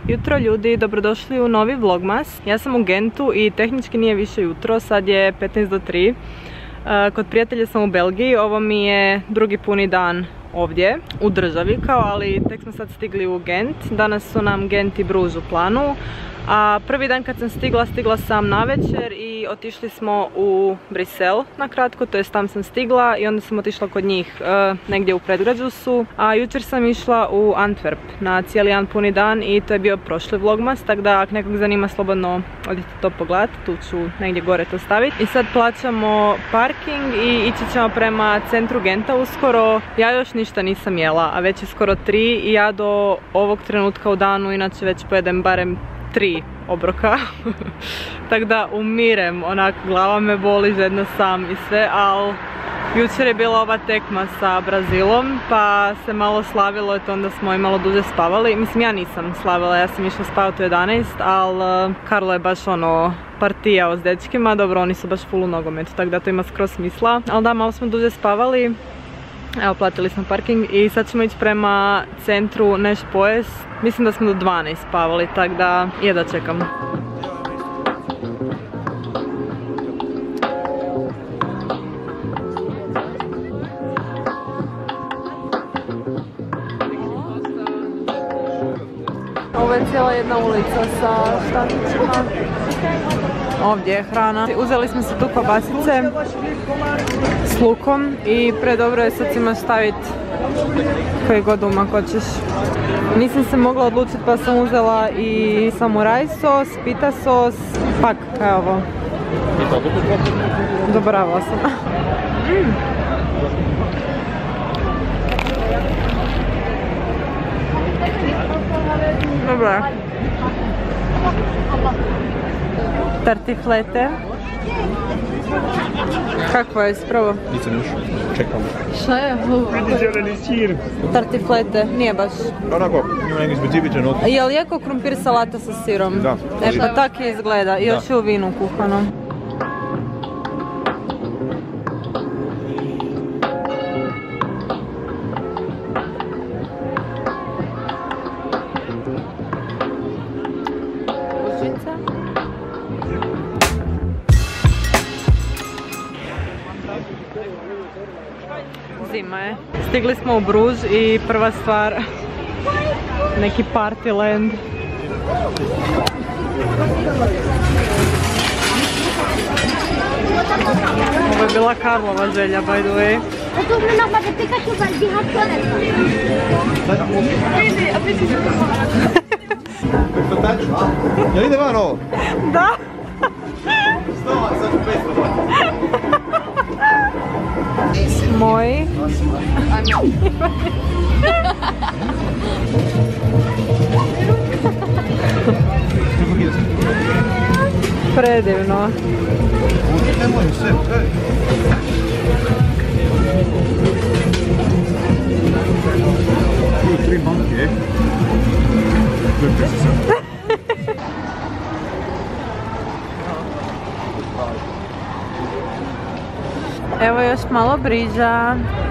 Jutro ljudi, dobrodošli u novi vlogmas. Ja sam u Gentu i tehnički nije više jutro, sad je 15 do 3. Kod prijatelja sam u Belgiji, ovo mi je drugi puni dan ovdje u državi ali tek smo sad stigli u Gent. Danas su nam Gent i Bruž u planu. A prvi dan kad sam stigla sam navečer i otišli smo u Brisel na kratko, to jest tam sam stigla i onda sam otišla kod njih negdje u predgrađu su. A jučer sam išla u Antwerp na cijeli jedan puni dan i to je bio prošli vlogmas, tako da ako nekog zanima slobodno odite to pogledati, tu ću negdje gore to staviti. I sad plaćamo parking i ići ćemo prema centru Genta uskoro. Ja još ništa nisam jela, a već je skoro 3 i ja do ovog trenutka u danu inače već pojedem barem 3 obroka. Tako da umirem, onak glava me boli, žedna sam i sve, ali jučer je bila ova tekma sa Brazilom pa se malo slavilo i to onda smo i malo duže spavali. Mislim, ja nisam slavila, ja sam išla spavati u 11, ali Karlo je baš ono partijao s dečkima, dobro oni su baš full u nogometu, tako da to ima skroz smisla. Ali da, malo smo duže spavali. Evo, platili smo parking i sad ćemo ići prema centru neš pojest. Mislim da smo do 12 spavali, tako da jedva čekam. Ovo je cijela jedna ulica sa štandićima. Ovdje je hrana. Uzeli smo se tu kobasice s lukom i predobro je, sad ćemo staviti koji god umak hoćeš. Nisam se mogla odlučiti pa sam uzela i samuraj sos, pita sos, pak, kaj je ovo? Zaboravila sam. Dobro. Tartiflete. Kako je, ispravo? Nisam još, čekam. Šta je? Zeleni sir. Tartiflete, nije baš. Onako, ima neki specifičan okus. Je li jako krumpir salata sa sirom? Da. E pa tak je izgleda, i još je u vinu kuhano. Zima je. Stigli smo u Bruž i prva stvar, neki party land. Ovo je bila Karlova želja, by the way. Jel ide van ovo? Da! Moji. Predivno. Tri banke. Evo još malo Briža.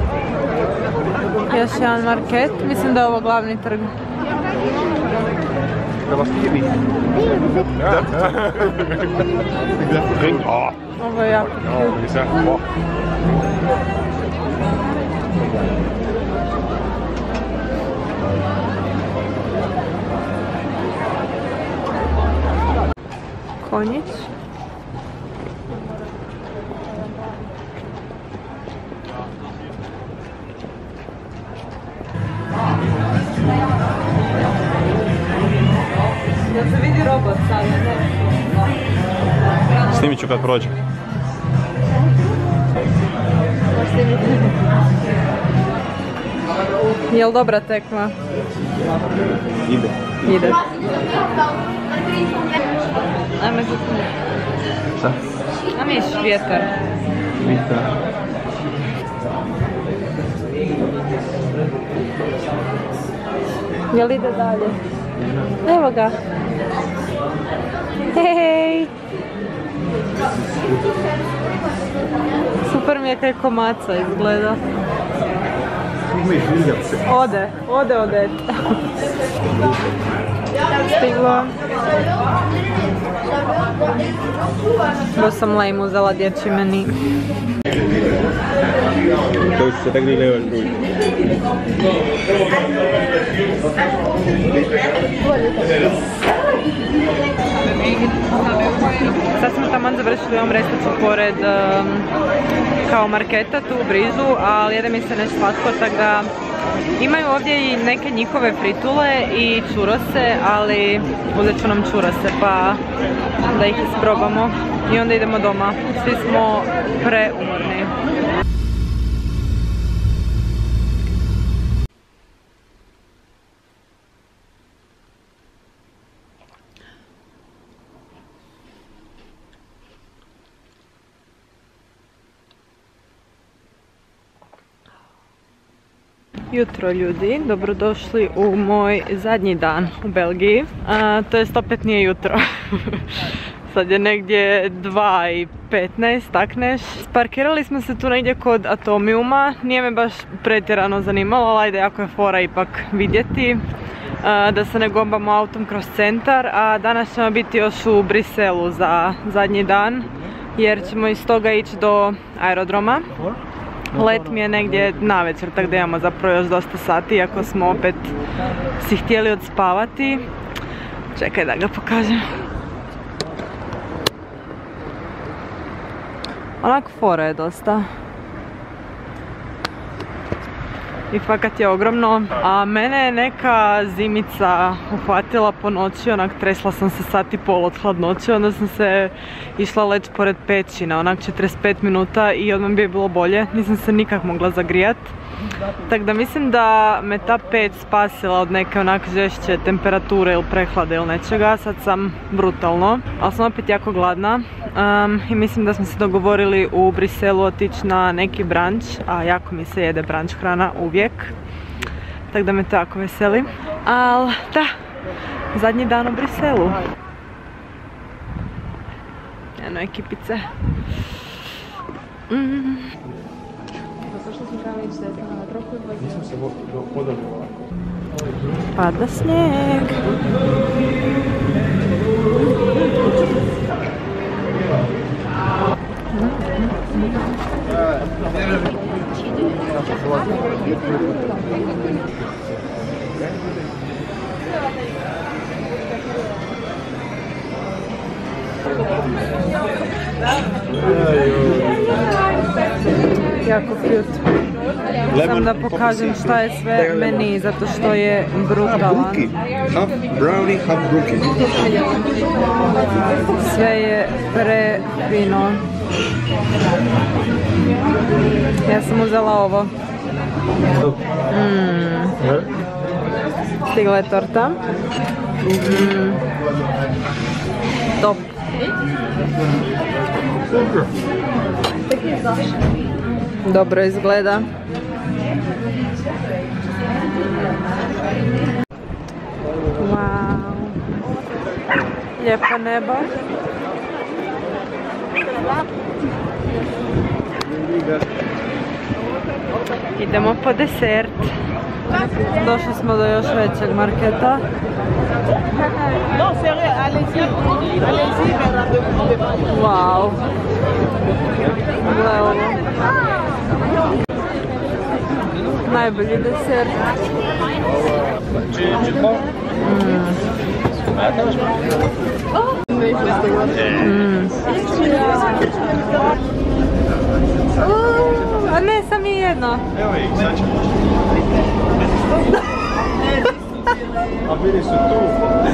Još jedan market. Mislim da je ovo glavni trg. Da vas nije vidio. Ovo je jako cute. Konjić. Da se vidi robot sad, ne? Snimit ću kad prođe. Jel dobra tekma? Ide. Ide. Ajme za tu. Šta? A miš vjetar. Vjetar. Jel ide dalje? Evo ga. Hej! Super mi je kaj komaca izgleda. Ode. stiglo. Bo sam lame uzela dječji meni. To se tak nije levan drugi. Sad smo taman završili ovom restocu pored kao marketa tu u blizu, ali jede mi se nešto slatko, tako da imaju ovdje i neke njihove fritule i čurose, ali uzet ću nam čurose pa da ih isprobamo i onda idemo doma. Svi smo preumorni. Jutro ljudi, dobrodošli u moj zadnji dan u Belgiji, to jest opet nije jutro. Sad je negdje 2:15, tak neš. Parkirali smo se tu negdje kod Atomiuma, nije me baš pretjerano zanimalo, ali ajde, jako je fora ipak vidjeti da se ne gombamo autom kroz centar, a danas ćemo biti još u Briselu za zadnji dan, jer ćemo iz toga ići do aerodroma. Let mi je negdje navečer, tako da imamo zapravo još dosta sati, iako smo opet si htjeli odspavati. Čekaj da ga pokažem. Onako fora je dosta. I fakat je ogromno. A mene je neka zimica uhvatila po noći, onak tresla sam se sat i pol od hladnoće, onda sam se išla leći pored pećina, onak 45 minuta i odmah bi je bilo bolje, nisam se nikak mogla zagrijat. Tako da mislim da me ta peć spasila od neke onak žešće temperature ili prehlade ili nečega, sad sam brutalno, ali sam opet jako gladna i mislim da smo se dogovorili u Briselu otići na neki brunch, a jako mi se jede brunch hrana uvijek, tako da me to jako veseli. Ali da, zadnji dan u Briselu. Eno ekipice. Nisam se podavio ovako. Pada snijeg. Jako cute. Sam da pokažem šta je sve meni, zato što je brutalan. Half brownie, half brookie. Sve je prefino. Ja sam uzela ovo. Stigla je torta. Top. Dobro izgleda. Wow. Lijepo nebo. Idemo po desert. Došli smo do još većeg marketa. Wow. Gle ovo. Najbolji desert. A ne, sam je jedno. Evo ih, sad ćemo. A bili su tu.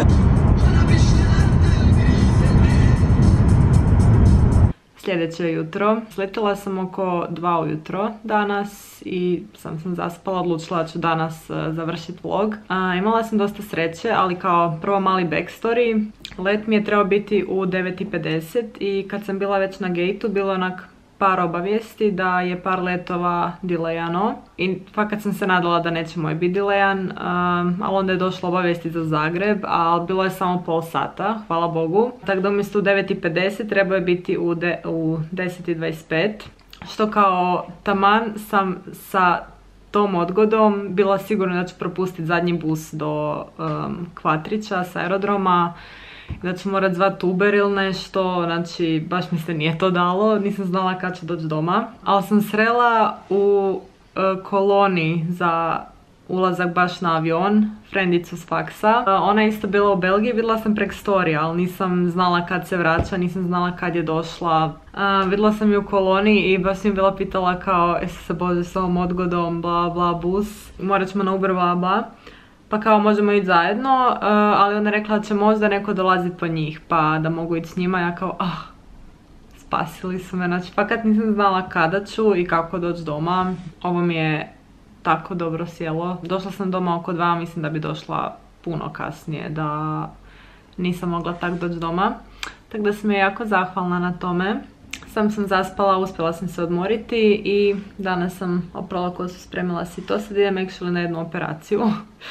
Sljedeće jutro. Sletila sam oko 2 ujutro danas i sam zaspala, odlučila ću danas završiti vlog. Imala sam dosta sreće, ali kao prvo mali backstory. Let mi je trebao biti u 9:50 i kad sam bila već na gateu bilo onak par obavijesti da je par letova delayano i fakat sam se nadala da neće moj biti delayan, ali onda je došla obavijesti za Zagreb, ali bilo je samo pol sata, hvala Bogu. Tako da umjesto u 9:50 trebao je biti u 10:25, što kao taman sam sa tom odgodom bila sigurna da ću propustiti zadnji bus do Kvatrića s aerodroma, da ću morat zvat Uber ili nešto, znači baš mi se nije to dalo, nisam znala kad ću doći doma. Ali sam srela u koloni za ulazak baš na avion, frendicu s faksa. Ona je isto bila u Belgiji, vidjela sam prek storija, ali nisam znala kad se vraća, nisam znala kad je došla. Vidjela sam ju u koloni i baš sam bila pitala kao, se bože s ovom odgodom, bla bla bus, morat ćemo na Uber, bla bla. Pa kao možemo ići zajedno, ali ona rekla da će možda neko dolaziti po njih, pa da mogu ići s njima. Ja kao, spasili su me, znači fakat nisam znala kada ću i kako doći doma. Ovo mi je tako dobro sjelo. Došla sam doma oko 2, mislim da bi došla puno kasnije, da nisam mogla tak doći doma. Tako da sam je jako zahvalna na tome. Sam zaspala, uspjela sam se odmoriti i danas sam oprala kosu, spremila si to. Sad idem actually na jednu operaciju.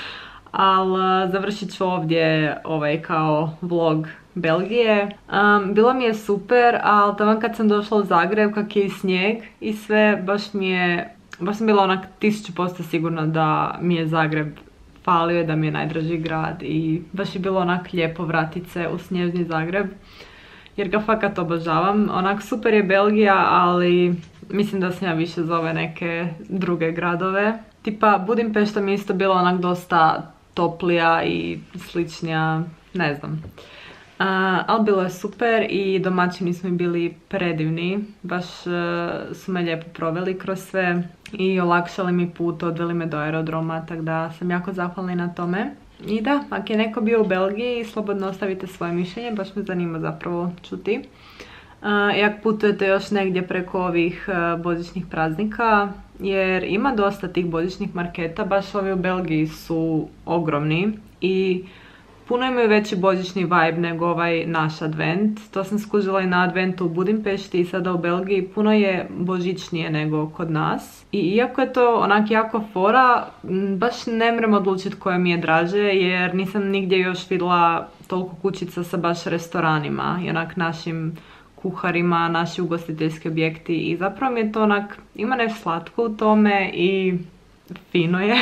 Ali završit ću ovdje kao vlog Belgije. Bilo mi je super, ali tamo kad sam došla u Zagreb, kak je i snijeg i sve, baš sam bila onak 1000% sigurna da mi je Zagreb falio, da mi je najdraži grad i baš je bilo onak lijepo vratit se u snježni Zagreb, jer ga fakat obožavam. Onak super je Belgija, ali mislim da sam ja više za ove neke druge gradove. Tipa Budimpešta mi je isto bila onak dosta toplija i sličnija, ne znam. Ali bilo je super i domaćini su mi bili predivni, baš su me lijepo proveli kroz sve i olakšali mi put, odveli me do aerodroma, tako da sam jako zahvalna na tome. I da, ako je neko bio u Belgiji, slobodno ostavite svoje mišljenje, baš me zanima zapravo čuti. I ako putujete još negdje preko ovih božićnih praznika, jer ima dosta tih božićnih marketa, baš ovi u Belgiji su ogromni i puno imaju veći božićni vibe nego ovaj naš advent. To sam skužila i na adventu u Budimpešti i sada u Belgiji. Puno je božićnije nego kod nas. I iako je to onak jako fora, baš ne mrem odlučiti koje mi je draže, jer nisam nigdje još vidjela toliko kućica sa baš restoranima i onak našim kuharima, naši ugostiteljski objekti. I zapravo mi je to onak, ima nešto slatko u tome i fino je.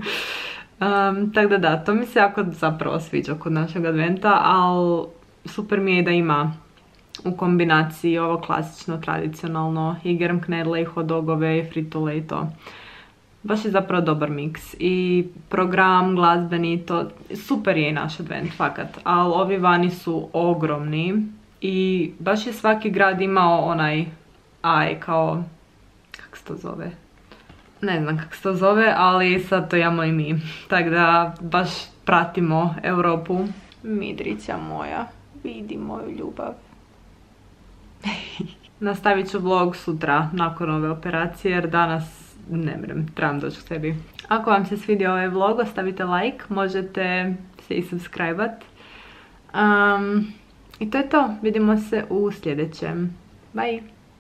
Tako da, to mi se jako zapravo sviđa kod našeg adventa, ali super mi je da ima u kombinaciji ovo klasično, tradicionalno, i germknedle, i hot dogove, i fritole i to. Baš je zapravo dobar miks i program glazbeni, to super je i naš advent, fakat, ali ovi vani su ogromni i baš je svaki grad imao onaj kao, kako se to zove? Ne znam kako se to zove, ali sad to imamo i mi. Tako da baš pratimo Europu. Midrića moja, vidi moju ljubav. Nastavit ću vlog sutra nakon ove operacije, jer danas ne mrem, trebam doći k sebi. Ako vam se svidio ovaj vlog, ostavite like, možete se i subscribe-at. I to je to, vidimo se u sljedećem. Bye!